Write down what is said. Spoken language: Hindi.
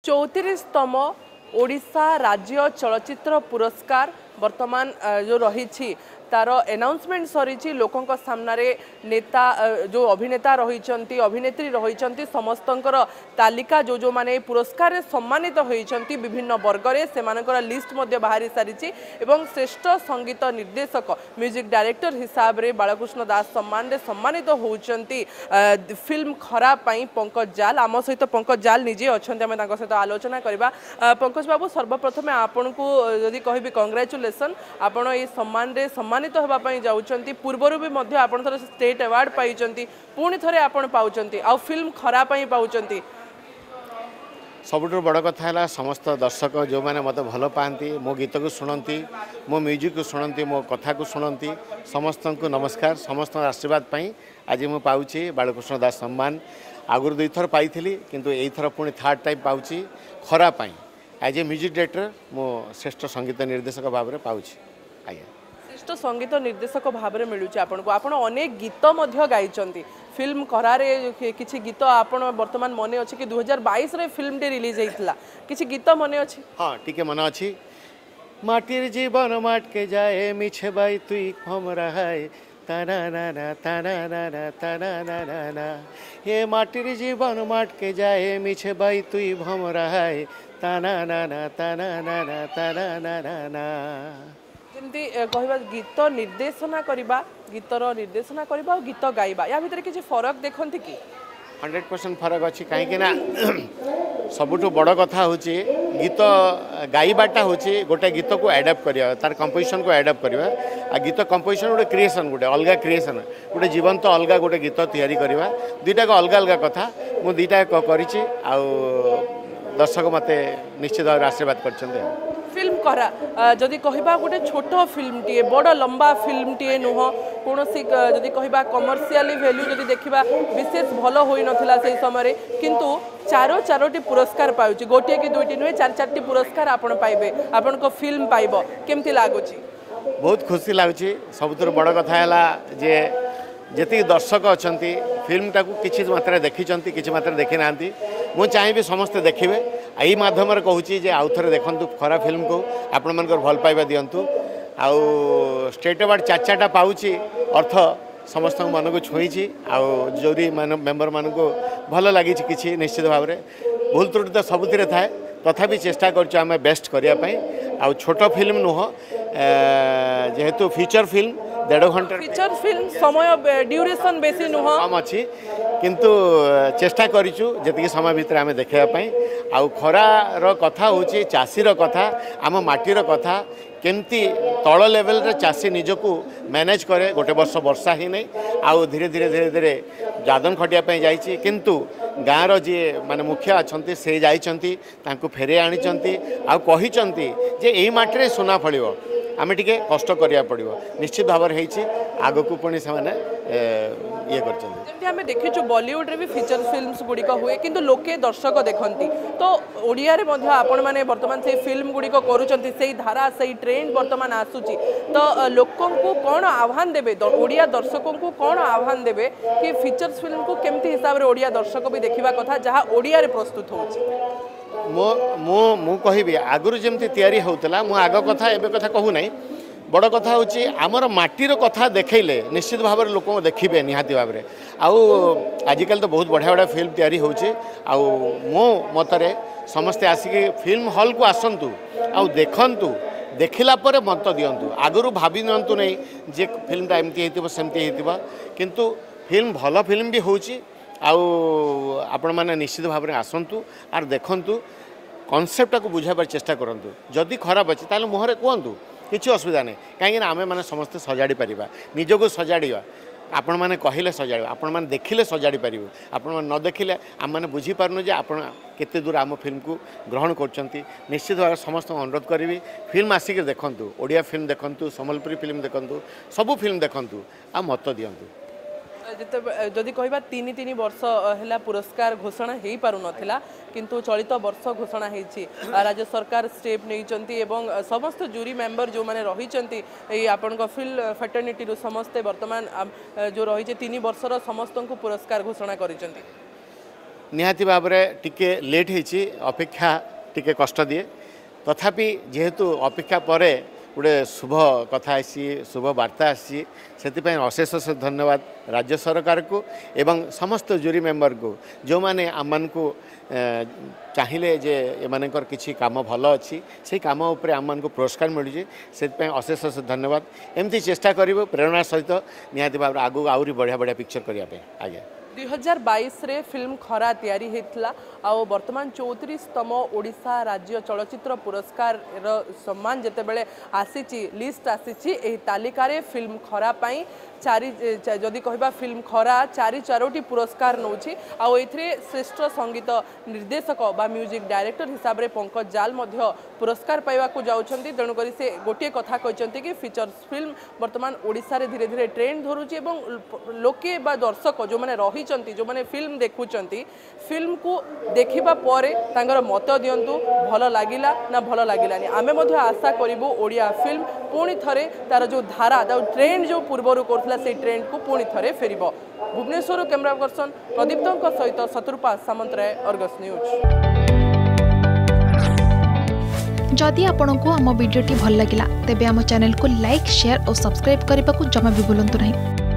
34तम ओडिशा राज्य चलचित्र पुरस्कार वर्तमान जो रही तार अनाउंसमेंट सरी लोकों सामने नेता जो अभिनेता रही अभिनेत्री रही समस्तंकर तालिका जो जो माने पुरस्कार सम्मानित होती विभिन्न वर्गरे से लिस्ट बाहरी सारी श्रेष्ठ संगीत निर्देशक म्यूजिक डायरेक्टर हिसाब से बालकृष्ण दास सम्मान रे सम्मानित होती फिल्म खरा पाई पंकज जाल आम सहित पंकज जाल निजे अच्छा सहित आलोचना करवा। पंकज बाबू सर्वप्रथमे आपण को यदि कहबी कंग्रेचुलेसन आपण ये सम्मान रे सम्मानित होगापी जाऊँच पूर्वर भी आपण थर स्टेट अवार्ड पाई पुणी थे आपण पाँच आ फिल्म खरा पाई पाँच सबुठ बड़ कथा है समस्त दर्शक जो मैंने मत भल पाती मो गीत को शुणती मो म्यूजिक को शुणती मो कथा को शुणती समस्त को नमस्कार समस्त आशीर्वाद पाई आज मु पाऊँगी बालकृष्ण दास सम्मान आगुरी 2 थर पाई किंतु यही थर पुणी थर्ड टाइम पाऊँगी खरा पाई एज ए म्यूजिक डायरेक्टर मो श्रेष्ठ संगीत निर्देशक भाव में पाऊँगी। आज्ञा श्रेष्ठ संगीत निर्देशक भाव में मिलूँ आपको आप अनेक गीत गाई फिल्म करारे किसी गीत आपण वर्तमान मन अच्छे कि 2022 रे फिल्म टे रिलीज होता किसी गीत मन अच्छी हाँ टी मन अच्छी माटिर जीवन माट के जाए मिछे बाई तुई हमरा है ताना ना ताना ना ताना ना ये माटिर जीवन माट के जाए मिछे बाई तुई हमरा है ताना ना ताना ना ताना ना जमती कहवा गीत निर्देशना करवा गीतर निर्देशना करवा और गीत गाइबा या भितर किसी फरक देखते कि 100% फरक अच्छी कहीं सबुठ बड़ कथा हूँ गीत गाइबाटा हूँ गोटे गीत को एडाप्ट करवा तार कंपोजिशन को एडाप्ट करवा आ गीत कंपोजिशन गोटे क्रिएशन गोटे अलग क्रिएशन गोटे जीवन तो अलग गोटे गीत तैयारी करवा दुईटा अलग अलग कथा मु दुईटा कर दर्शक मत निश्चित भाव आशीर्वाद कर फिल्म करा जदि कहबा गोटे छोट फिल्म टीए बड़ लंबा फिल्म टीए नुह कौन जदि कहबा कमर्शियली वैल्यू जदि देखा विशेष भल हो नथिला से समय किंतु चारोटी पुरस्कार पाउची गोटे कि दुईटी नुहे 4 पुरस्कार आपण पाइबे आपण को फिल्म पाइब केमती लागुची बहुत खुशी लगुच सबुठ बड़ कथा है जे जी दर्शक अच्छा फिल्म टाक कि मात्रा देखी कि मात्रा देखी ना मुझे चाहिए समस्ते देखिए यही मध्यम कहूँ आउ थे देखु खरा फिल्म को आपण मन भल पाइबा दिंतु आउ स्टेट अवार्ड 4 पाऊँ अर्थ समस्त मन को छुई आउरी मेम्बर मान को भल लगी कि निश्चित भाव में भूल त्रुटि तो सबुति थाए तथापि चेष्टा करें बेस्ट करने आउ छोट फिल्म नुह जेहेतु फीचर फिल्म 1.5 घंटा फीचर फिल्म समय ड्यूरेशन बेसी नुह कम अच्छी किंतु चेष्टा करूँ जी समय भितर आम देखापी आउ खरार कथा हूँ चाषीर कथा आम माटीर कथा केमती तल लेवल रे चाषी निजको मैनेज करे गोटे वर्ष वर्षा ही नहीं आउ धीरे धीरे धीरे धीरे जादन खटिया जाइए किंतु गाँव जी माने मुखिया अच्छा से जाइंट फेरे आनी आती जे यही माटी सुना फल आम टे कष्ट करा पड़ो निश्चित भाव आग को पुणी से ये कर देखीचु बॉलीवुड रे भी फीचर फिल्म्स गुड़िक हुए किंतु लोके दर्शक देखती तो ओडिया रे मध्य आपण माने वर्तमान से फिल्म गुड़िक करूछंती से धारा से ट्रेंड वर्तमान आसुची तो लोकों को कौन आह्वान देबे ओडिया दर्शकों को कौन आह्वान देबे कि फीचर फिल्म को केमती हिसाब रे ओडिया दर्शक भी देखिबा कथा जहाँ ओडिया रे प्रस्तुत होची मु कहि आगुरी जमती तैयारी होतला मु आग कथा एबे कथा कहू नहीं बड़ कथा हूँ आमर माटीर कथा देखले निश्चित भाव में लोक देखिए निहाती भाव में आजिकल तो बहुत बढ़िया बढ़िया फिल्म तैयारी होची मो मतरे समस्ते आसिक फिल्म हॉल को आसतु देखंतु देखला पर मत दिंतु आगुरी भाभी नियंतु नहीं जे फिल्मटा एमती सेमती किंतु फिल्म भल फिल्म भी होची आपण मैंने निश्चित भाव में आसतु आर देखंतु कॉन्सेप्ट को बुझाबार चेष्टा करंतु जदि खराब अच्छे ताले मुहरे कहतु किसी असुविधा नहीं कहीं आमे मैंने समस्ते सजाड़ी पारिबा निजको सजाड़ा आपण मैंने कहले सजाड़ आपण मैंने देखिले सजाड़ी पार आपण मैंने न देखिले आम मैंने बुझीपारनु जे आपण केते दूर आम फिल्म को ग्रहण करछंती निश्चित भाव समस्त अनुरोध करी फिल्म आसिक देखंतु ओडिया फिल्म देखंतु सम्बलपुरी फिल्म देखंतु सबू फिल्म देखंतु आ मत दियंतु जदि कहबा 3 वर्ष है पुरस्कार घोषणा हो पार नाला किंतु चलित वर्ष घोषणा होती राज्य सरकार स्टेप नहीं समस्त जूरी मेंबर जो मैंने रही आपण फिल्म फैटर्निटी समस्ते वर्तमान जो रही 3 वर्षर समस्त को पुरस्कार घोषणा कर निहाती भाव में टिके लेट होती अपेक्षा टिके कष्ट दिए तथापि जेहेतु अपेक्षा पर गोटे शुभ कथा आसी शुभ वार्ता आसी से अशेष अशेष धन्यवाद राज्य सरकार को एवं समस्त जूरी मेंबर को जो माने आम को चाहिए जे एमानकर किसी काम भल अच्छी से कम उपर आम को पुरस्कार मिलूँ से अशेष अशेष धन्यवाद एमती चेष्टा करूँ प्रेरणा सहित निहाती भाव आगू आहरी बढ़िया बढ़िया पिक्चर करने आगे 2022 रे फिल्म खरा तैयारी हेतला आउ वर्तमान 34तम ओडिशा राज्य चलचित्र पुरस्कार सम्मान जेतेबेले आसीची लिस्ट आसीची एही तालिकारे फिल्म खरा पाई जदि कहबा फिल्म खरा चारोटी पुरस्कार नौछि आउ एथरे श्रेष्ठ संगीत निर्देशक बा म्यूजिक डायरेक्टर हिसाब रे पंकज जाल मध्य पुरस्कार पाइबा को जाउछंती तेणु करी से गोटे कथा कहचंती कि फीचर्स फिल्म वर्तमान ओडिशा रे धीरे धीरे ट्रेंड धरुछि एवं लोके बा दर्शक जो माने रही जो माने फिल्म देखुचंती फिल्म को देखिबा परे तांगर मत दियंतु भल लागिला ना भल लागिलानी आमे मध्य आशा करिबु ओडिया फिल्म पुणी थरे तार जो धारा ट्रेंड जो पूर्वरु करथला से ट्रेंड को पुणी थरे फेरिबो। भुवनेश्वर कैमरा पर्सन प्रदीप्तଙ୍କ सहित शत्रुपा सामंतराय अर्गस न्यूज। जदि आपंक आम भिडी भल लगा तेब आम चैनल को लाइक शेयर और सब्सक्राइब करने को जमा भी भूलु नहीं।